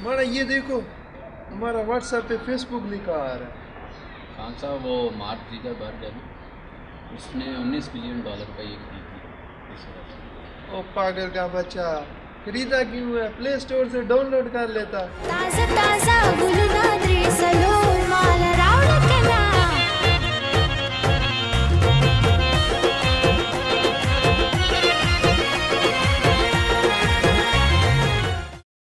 माना ये देखो, हमारा व्हाट्सएप पे फेसबुक लिखा आ रहा है। खान साहब वो मार्क जुकरबर्ग है ना, उसने $19 बिलियन का ये खरीद लिया इस वजह से। ओ पागल का बच्चा, खरीदा क्यों है? प्ले स्टोर से डाउनलोड कर लेता। ताज़ा ताज़ा